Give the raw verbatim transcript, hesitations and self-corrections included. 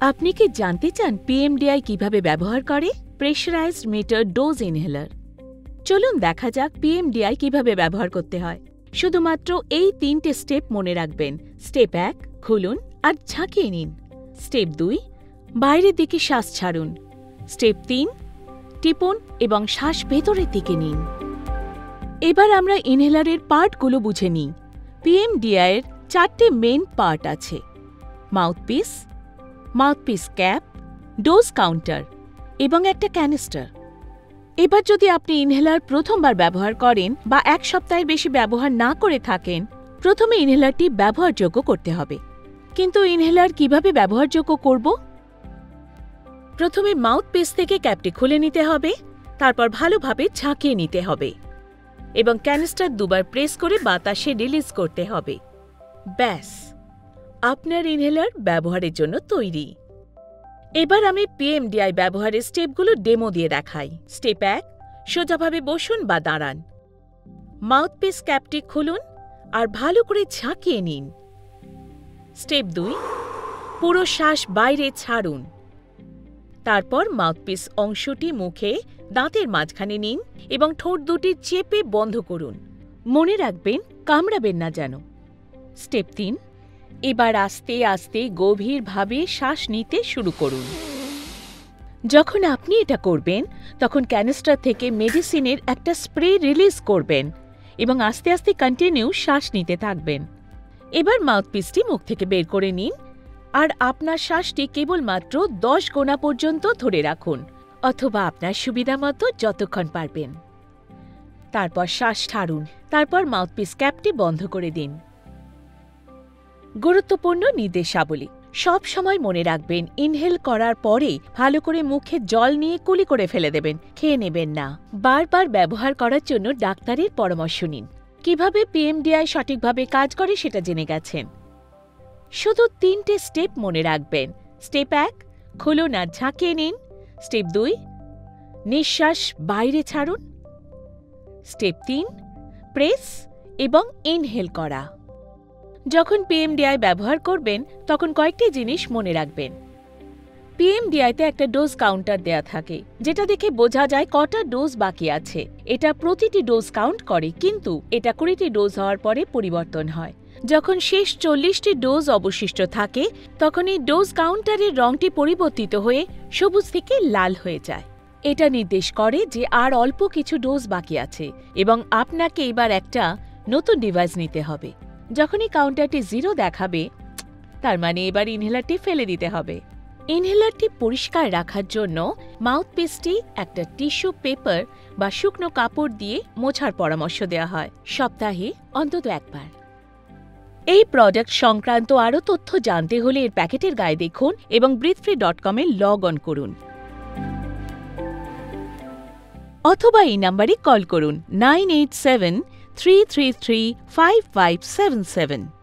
আপনি কি জানতে চান পিএমডিআই কিভাবে ব্যবহার করে? Pressurised metered dose inhaler. চলুন দেখা যাক পিএমডিআই কিভাবে ব্যবহার করতে হয়। শুধুমাত্র এই তিনটে স্টেপ মনে রাখবেন। স্টেপ এক, খুলুন আর ঝাঁকিয়ে নিন। স্টেপ দুই, বাইরের দিকে শ্বাস ছাড়ুন। স্টেপ তিন, টিপুন এবং শ্বাস ভেতরের দিকে নিন। এবার আমরা ইনহেলারের পার্টগুলো বুঝে নিই। পিএমডিআই এর চারটে মেন পার্ট আছে: mouthpiece, mouthpiece cap, dose counter এবং একটা ক্যানিস্টার। এবার যদি আপনি ইনহেলার প্রথমবার ব্যবহার করেন বা এক সপ্তাহের বেশি ব্যবহার না করে থাকেন, প্রথমে ইনহেলারটি ব্যবহারযোগ্য করতে হবে। কিন্তু ইনহেলার কিভাবে ব্যবহারযোগ্য করব? প্রথমে মাউথপিস থেকে ক্যাপটি খুলে নিতে হবে, তারপর ভালোভাবে ঝাঁকিয়ে নিতে হবে এবং ক্যানিস্টার দুবার প্রেস করে বাতাসে রিলিজ করতে হবে। ব্যাস, আপনার ইনহেলার ব্যবহারের জন্য তৈরি। এবার আমি পিএমডিআই ব্যবহারের স্টেপগুলো ডেমো দিয়ে দেখাই। স্টেপ এক, সোজাভাবে বসুন বা দাঁড়ান। মাউথপিস ক্যাপটি খুলুন আর ভালো করে ঝাঁকিয়ে নিন। স্টেপ দুই, পুরো শ্বাস বাইরে ছাড়ুন। তারপর মাউথপিস অংশটি মুখে দাঁতের মাঝখানে নিন এবং ঠোঁট দুটি চেপে বন্ধ করুন। মনে রাখবেন, কামড়াবেন না যেন। স্টেপ তিন, এবার আস্তে আস্তে গভীরভাবে শ্বাস নিতে শুরু করুন। যখন আপনি এটা করবেন, তখন ক্যানিস্টার থেকে মেডিসিনের একটা স্প্রে রিলিজ করবেন এবং আস্তে আস্তে কন্টিনিউ শ্বাস নিতে থাকবেন। এবার মাউথপিসটি মুখ থেকে বের করে নিন আর আপনার শ্বাসটি কেবলমাত্র দশ গোনা পর্যন্ত ধরে রাখুন, অথবা আপনার সুবিধা মতো যতক্ষণ পারবেন। তারপর শ্বাস ছাড়ুন, তারপর মাউথপিস ক্যাপটি বন্ধ করে দিন। গুরুত্বপূর্ণ নির্দেশাবলী: সব সময় মনে রাখবেন, ইনহেল করার পরে ভালো করে মুখে জল নিয়ে কুলি করে ফেলে দেবেন, খেয়ে নেবেন না। বারবার ব্যবহার করার জন্য ডাক্তারের পরামর্শ নিন। কিভাবে পিএমডিআই সঠিকভাবে কাজ করে সেটা জেনে গেছেন। শুধু তিনটে স্টেপ মনে রাখবেন। স্টেপ এক, খুলুন আর ঝাঁকিয়ে নিন। স্টেপ দুই, নিঃশ্বাস বাইরে ছাড়ুন। স্টেপ তিন, প্রেস এবং ইনহেল করা। যখন পিএমডিআই ব্যবহার করবেন, তখন কয়েকটি জিনিস মনে রাখবেন। পিএমডিআইতে একটা ডোজ কাউন্টার দেয়া থাকে, যেটা দেখে বোঝা যায় কটা ডোজ বাকি আছে। এটা প্রতিটি ডোজ কাউন্ট করে, কিন্তু এটা কুড়িটি ডোজ হওয়ার পরে পরিবর্তন হয়। যখন শেষ চল্লিশটি ডোজ অবশিষ্ট থাকে, তখন এই ডোজ কাউন্টারের রংটি পরিবর্তিত হয়ে সবুজ থেকে লাল হয়ে যায়। এটা নির্দেশ করে যে আর অল্প কিছু ডোজ বাকি আছে এবং আপনাকে এবার একটা নতুন ডিভাইস নিতে হবে। যখনই কাউন্টারটি জিরো দেখাবে, তার মানে এবার ইনহেলারটি ফেলে দিতে হবে। ইনহেলারটি পরিষ্কার রাখার জন্য মাউথপিসটি একটা টিস্যু পেপার বা শুকনো কাপড় দিয়ে মোছার পরামর্শ দেওয়া হয়, সপ্তাহে অন্তত একবার। এই প্রোডাক্ট সংক্রান্ত আরও তথ্য জানতে হলে এর প্যাকেটের গায়ে দেখুন এবং ব্রিথফ্রি ডট কম এ লগ অন করুন, অথবা এই নাম্বারে কল করুন nine eight seven three three three five five seven seven.